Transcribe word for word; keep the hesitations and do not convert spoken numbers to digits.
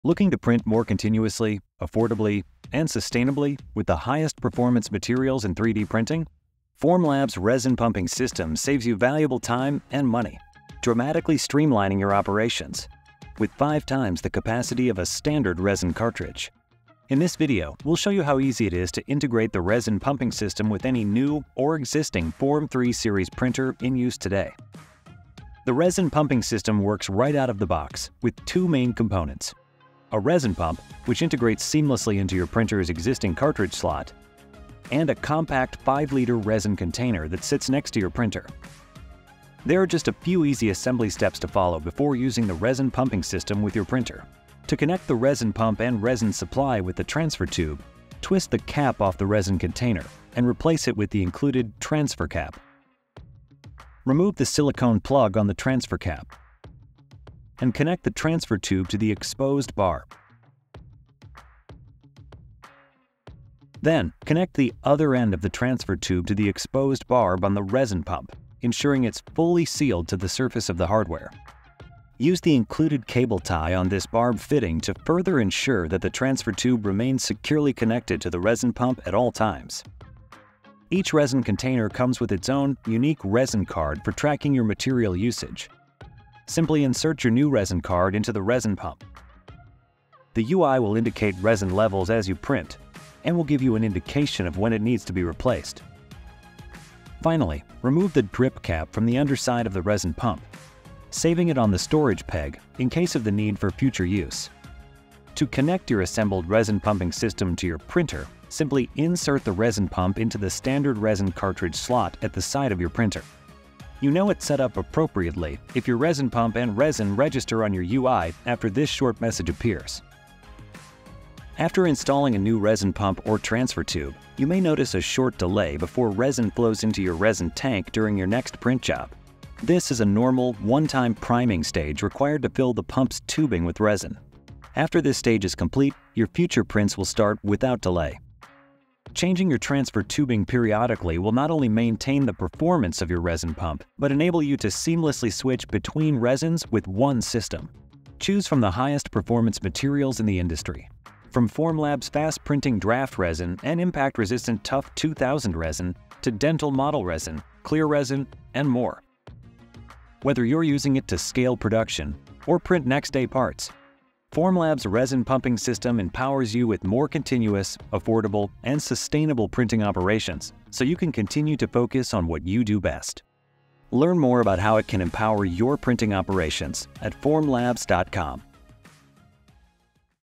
Looking to print more continuously, affordably, and sustainably with the highest performance materials in three D printing? Formlabs Resin Pumping System saves you valuable time and money, dramatically streamlining your operations with five times the capacity of a standard resin cartridge. In this video, we'll show you how easy it is to integrate the Resin Pumping System with any new or existing Form three series printer in use today. The Resin Pumping System works right out of the box with two main components: a resin pump, which integrates seamlessly into your printer's existing cartridge slot, and a compact five liter resin container that sits next to your printer. There are just a few easy assembly steps to follow before using the Resin Pumping System with your printer. To connect the resin pump and resin supply with the transfer tube, twist the cap off the resin container and replace it with the included transfer cap. Remove the silicone plug on the transfer cap and connect the transfer tube to the exposed bar. Then, connect the other end of the transfer tube to the exposed barb on the resin pump, ensuring it's fully sealed to the surface of the hardware. Use the included cable tie on this barb fitting to further ensure that the transfer tube remains securely connected to the resin pump at all times. Each resin container comes with its own unique resin card for tracking your material usage. Simply insert your new resin card into the resin pump. The U I will indicate resin levels as you print and will give you an indication of when it needs to be replaced. Finally, remove the drip cap from the underside of the resin pump, saving it on the storage peg in case of the need for future use. To connect your assembled resin pumping system to your printer, simply insert the resin pump into the standard resin cartridge slot at the side of your printer. You know it's set up appropriately if your resin pump and resin register on your U I after this short message appears. After installing a new resin pump or transfer tube, you may notice a short delay before resin flows into your resin tank during your next print job. This is a normal, one-time priming stage required to fill the pump's tubing with resin. After this stage is complete, your future prints will start without delay. Changing your transfer tubing periodically will not only maintain the performance of your resin pump, but enable you to seamlessly switch between resins with one system. Choose from the highest performance materials in the industry, from Formlabs fast printing draft resin and impact-resistant tough two thousand resin to dental model resin, clear resin, and more. Whether you're using it to scale production or print next-day parts, Formlabs Resin Pumping System empowers you with more continuous, affordable, and sustainable printing operations, so you can continue to focus on what you do best. Learn more about how it can empower your printing operations at formlabs dot com.